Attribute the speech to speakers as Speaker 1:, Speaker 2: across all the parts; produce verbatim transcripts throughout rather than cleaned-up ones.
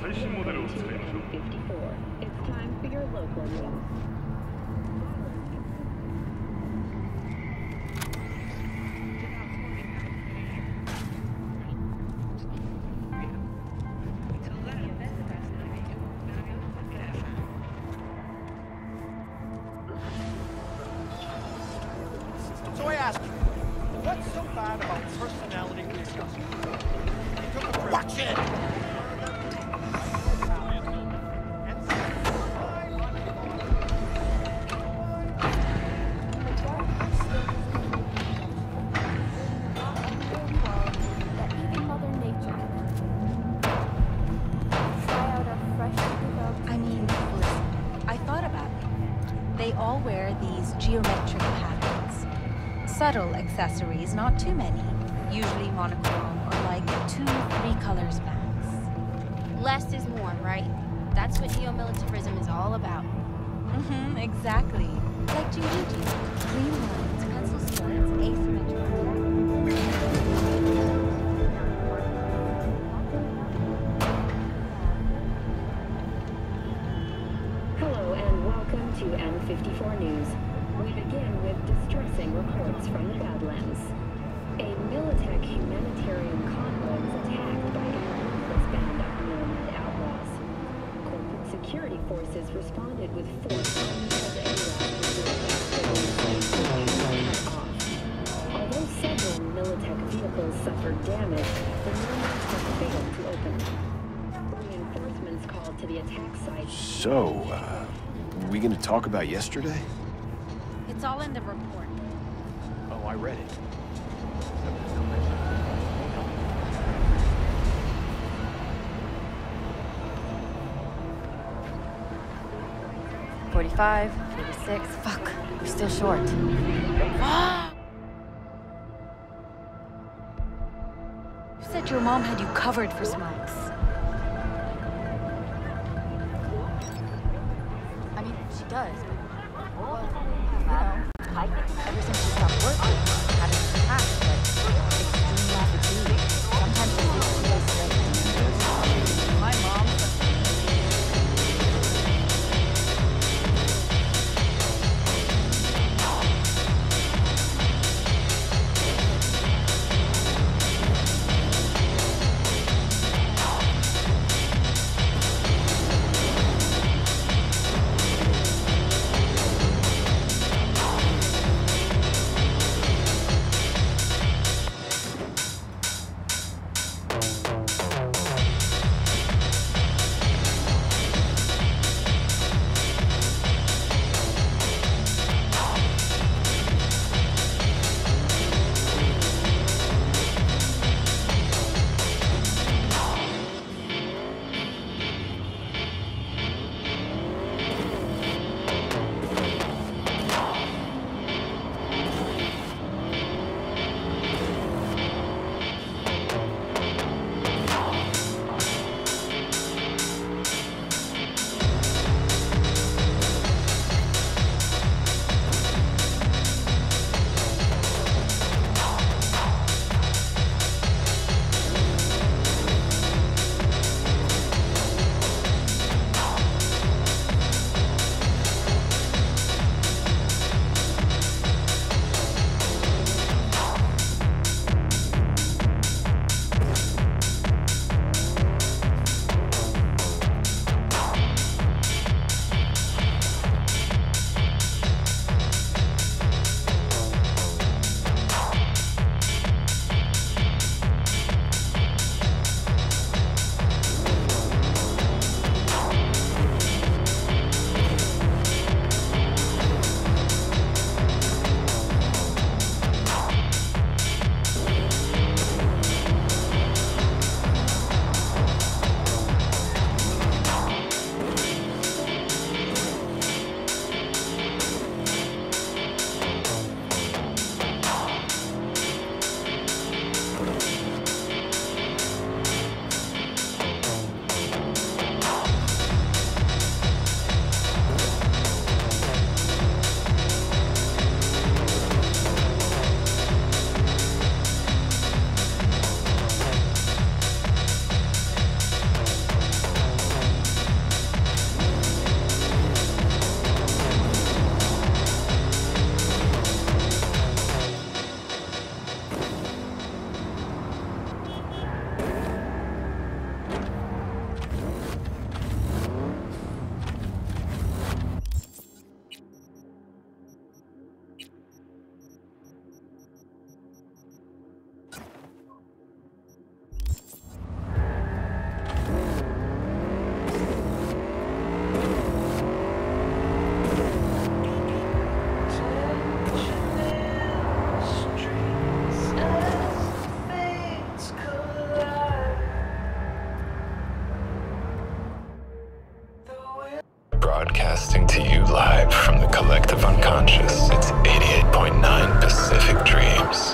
Speaker 1: 最新モデルを作りましょう。
Speaker 2: It's time for your local news.
Speaker 3: So I ask you, what's so bad about personality discussion? Watch it!
Speaker 4: I mean, listen, I thought about it. They all wear these geometric patterns. Subtle accessories, not too many. Usually monochrome or like two, three colors max.
Speaker 5: Less is more, right? That's what neo-militarism is all about.
Speaker 4: Mm-hmm, exactly. Like Jinjiji. Clean lines, pencil stripes, asymmetrical.
Speaker 2: Hello and welcome to N fifty-four News. We begin with distressing reports from the Badlands. A Militech humanitarian convoy was attacked by a ruthless band of nomad outlaws. Corporate security forces responded with force as Although several Militech vehicles suffered damage, the nomads have failed to open. Reinforcements called to the attack site.
Speaker 6: So, uh, were we gonna talk about yesterday?
Speaker 5: It's all in the report.
Speaker 6: Oh, I read it.
Speaker 7: forty-five, forty-six, fuck, we're still short.
Speaker 4: You said your mom had you covered for smokes.
Speaker 7: I mean, she does. Well, you know, I think ever since she stopped working, having some past, like extreme fatigue. Sometimes she sleeps two days straight. My mom.
Speaker 1: Broadcasting to you live from the collective unconscious, it's eighty-eight point nine Pacific Dreams.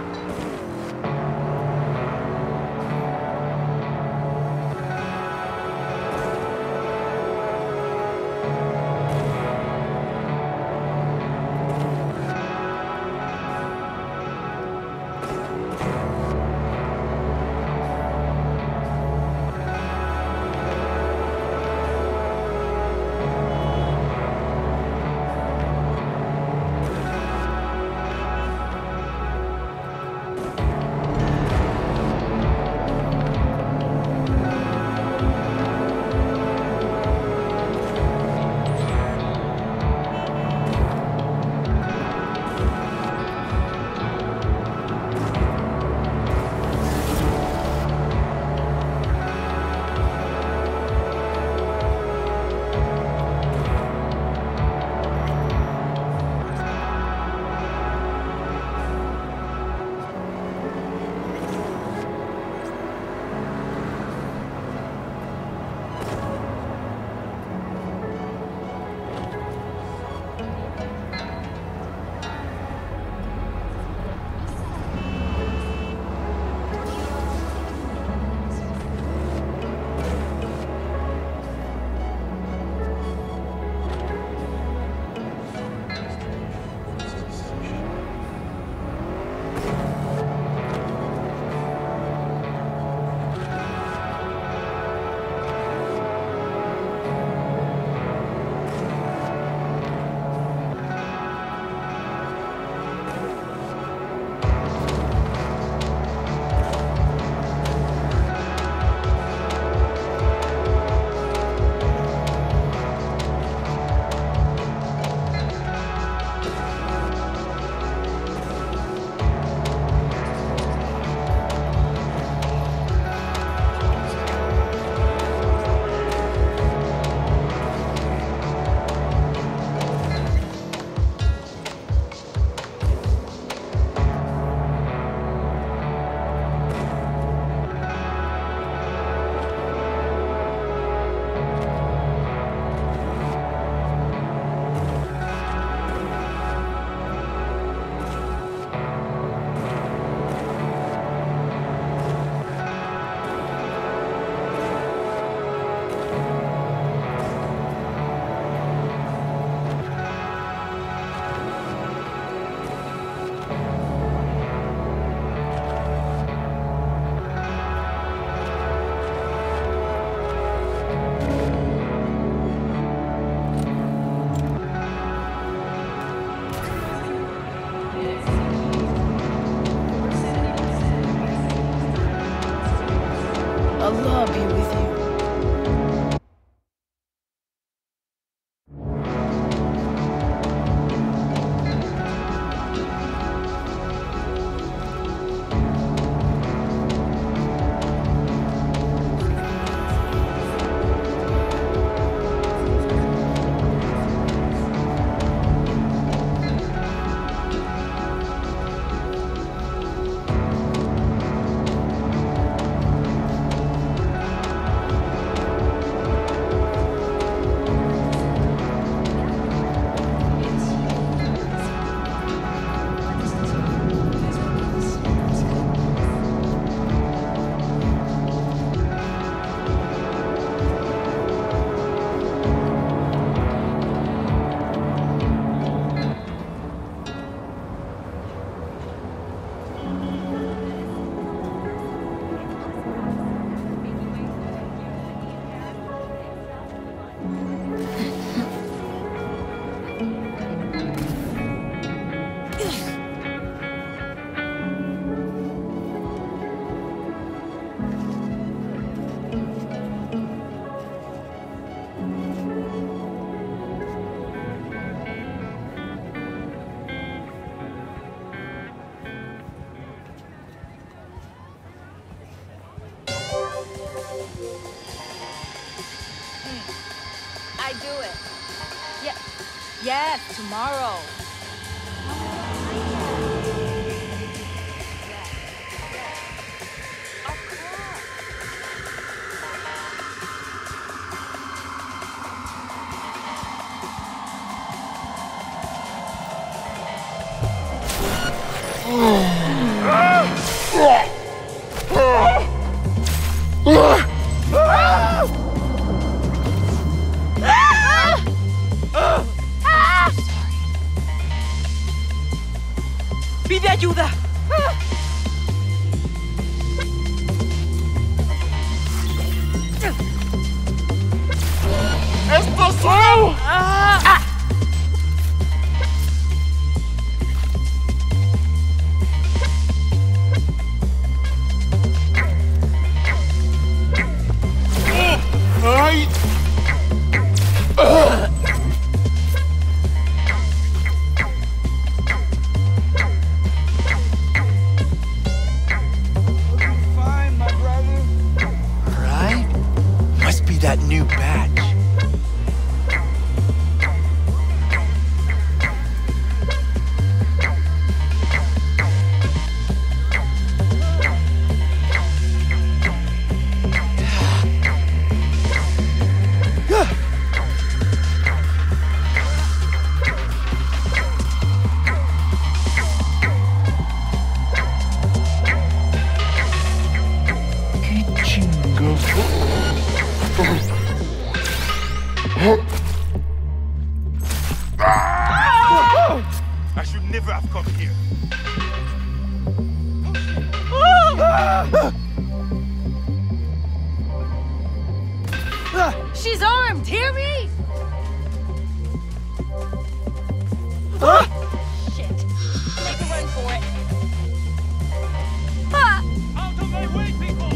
Speaker 8: Allah be with you.
Speaker 7: I do it.
Speaker 4: Yeah. Yes, tomorrow.
Speaker 8: ¡Pide ayuda!
Speaker 3: ¡Esto solo!
Speaker 8: ¡Ah!
Speaker 3: ¡Ay! Fine, my brother.
Speaker 6: Right? Must be that new batch.
Speaker 3: I should never have come here.
Speaker 4: She's armed, hear me?
Speaker 7: Shit. Make a run for it.
Speaker 3: Out of my way, people!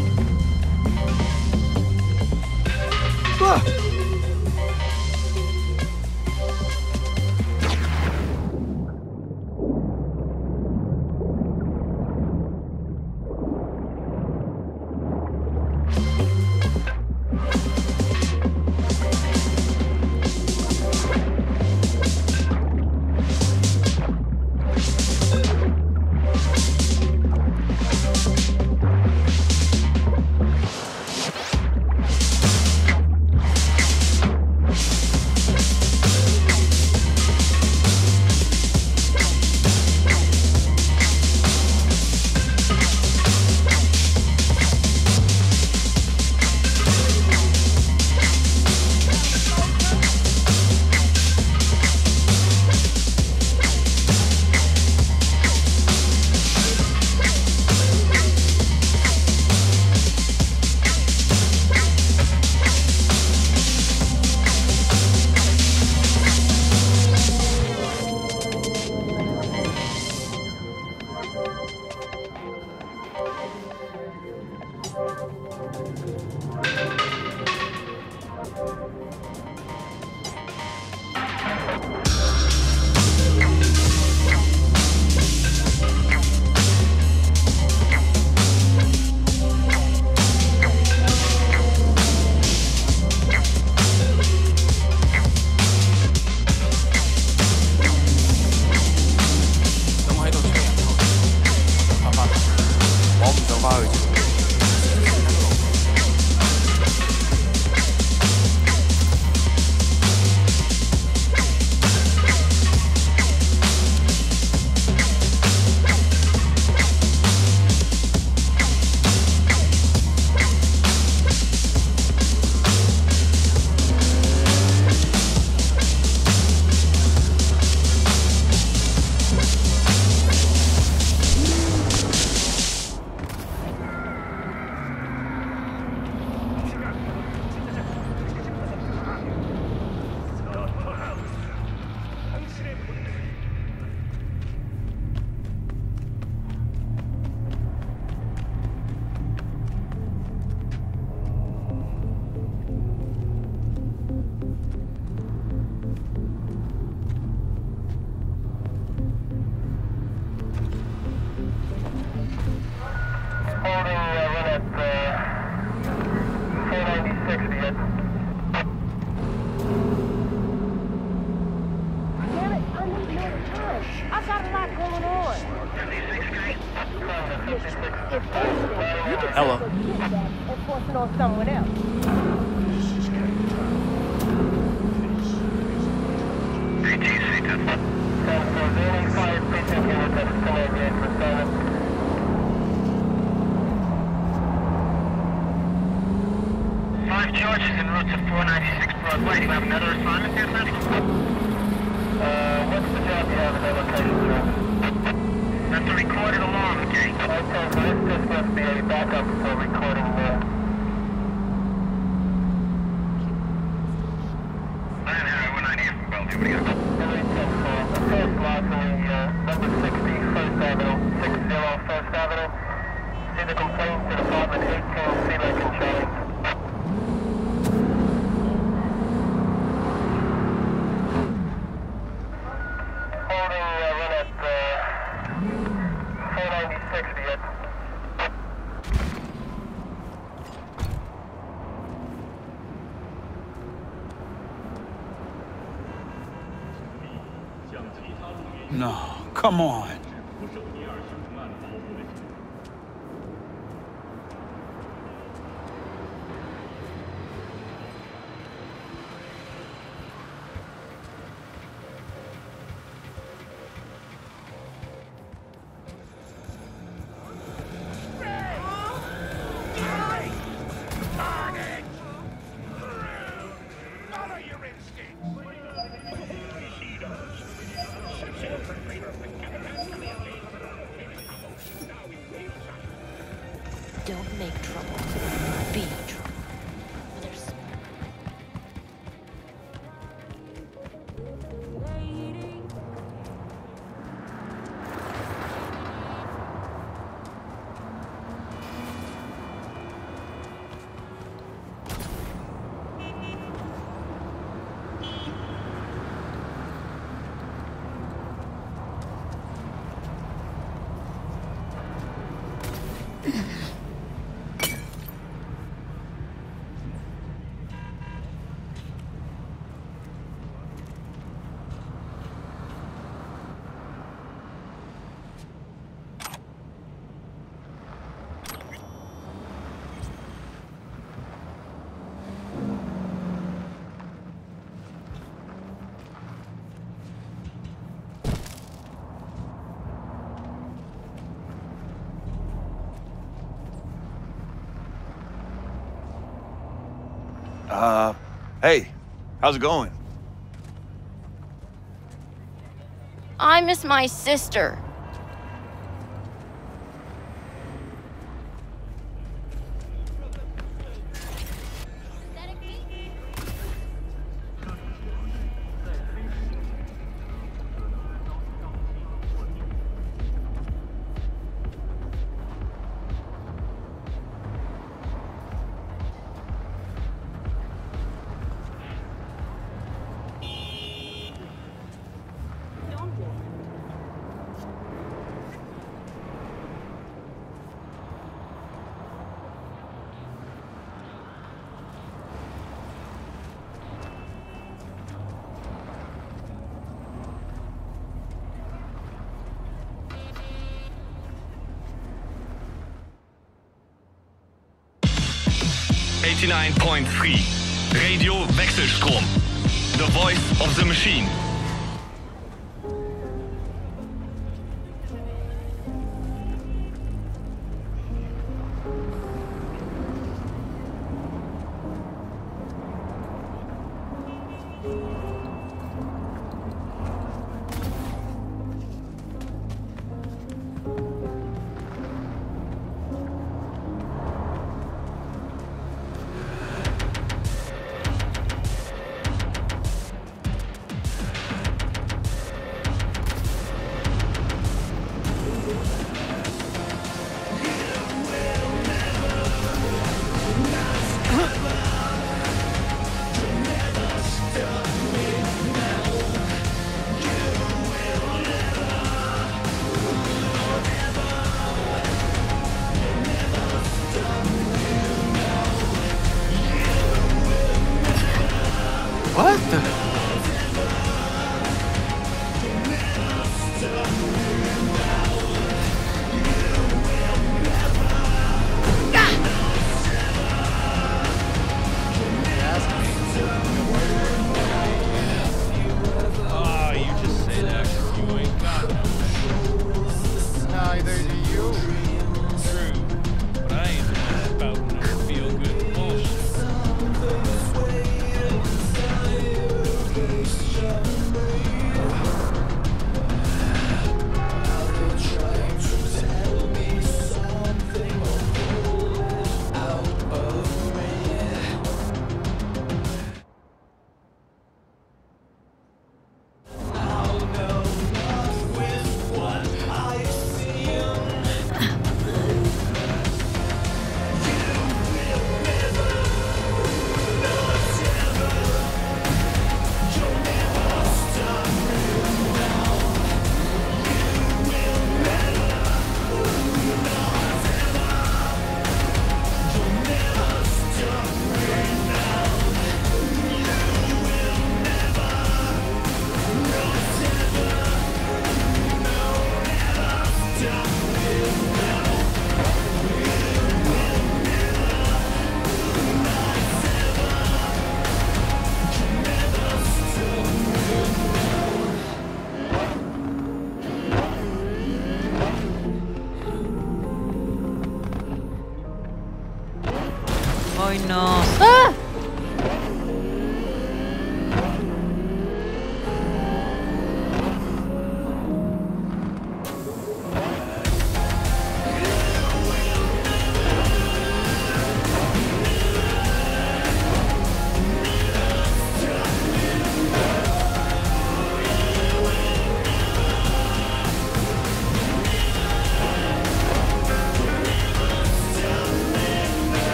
Speaker 8: Hello.
Speaker 9: Enforcing on someone else.
Speaker 10: A T C ten. Five precinct unit that is still engaged for seven. Five charges en route to four ninety-six Broadway. Do you have another assignment here, Central? Uh, what's the job you have in that location, sir? That's a recorded alarm, okay? Okay, so this just must be a backup for recording there. I didn't have one idea from Bellevue. What do you got? First block on the uh, number sixty, First Avenue, six zero First Avenue. See the complaint to Department eighteen, Sea Lake and Charlie. Holding uh, run at uh, four ninety-six yet.
Speaker 8: No, come on.
Speaker 7: Don't make trouble. Be trouble. Others.
Speaker 6: Uh, hey, how's it going?
Speaker 5: I miss my sister.
Speaker 11: eighty-nine point three. Radio Wechselstrom. The voice of the machine.
Speaker 12: no.